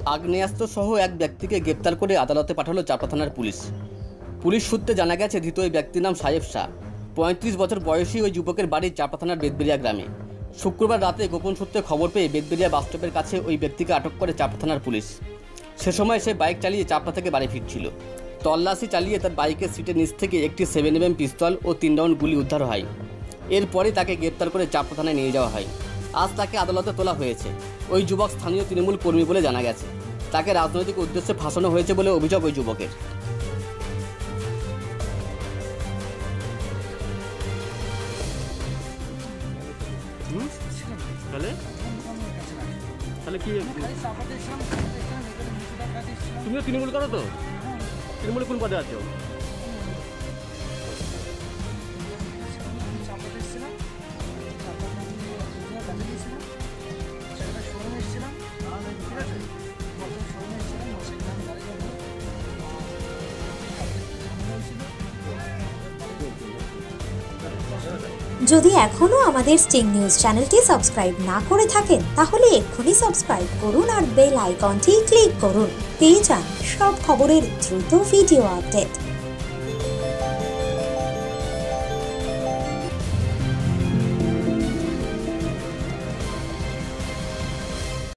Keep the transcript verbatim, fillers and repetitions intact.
আগ্নেয়াস্ত্র সহ এক ব্যক্তিকে গ্রেপ্তার করে আদালতে পাঠালো চাপড়া থানার পুলিশ। পুলিশ সূত্রে জানা গেছে, ধৃত ওই ব্যক্তির নাম সাহেব শাহ। পঁয়ত্রিশ বছর বয়সী ওই যুবকের বাড়ি চাপড়া থানার বেদবেরিয়া গ্রামে। শুক্রবার রাতে গোপন সূত্রে খবর পেয়ে বেদবেরিয়া বাসস্টপের কাছে ওই ব্যক্তিকে আটক করে চাপড়া থানার পুলিশ। সে সময় সে বাইক চালিয়ে চাপড়া থেকে বাড়ি ফিরছিল। তল্লাশি চালিয়ে তার বাইকের সিটের নিচ থেকে একটি সেভেন এম এম পিস্তল ও তিন রাউন্ড গুলি উদ্ধার হয়। এরপরে তাকে গ্রেপ্তার করে চাপড়া থানায় নিয়ে যাওয়া হয়। আজ তাকে আদালতে তোলা হয়েছে। ওই যুবক স্থানীয় তৃণমূল কর্মী বলে জানা গেছে। তাকে রাজনৈতিক উদ্দেশ্যে ফাঁসানো হয়েছে বলে অভিযোগ ওই যুবকের। তুমিও তৃণমূল করো তো? তৃণমূলে কোন পদে আছো? যদি এখনো আমাদের স্টিং নিউজ চ্যানেলটি সাবস্ক্রাইব না করে থাকেন তাহলে এক্ষুনি সাবস্ক্রাইব করুন আর বেল আইকনটি ক্লিক করুন। পেয়ে যান সব খবরের দ্রুত ভিডিও আপডেট।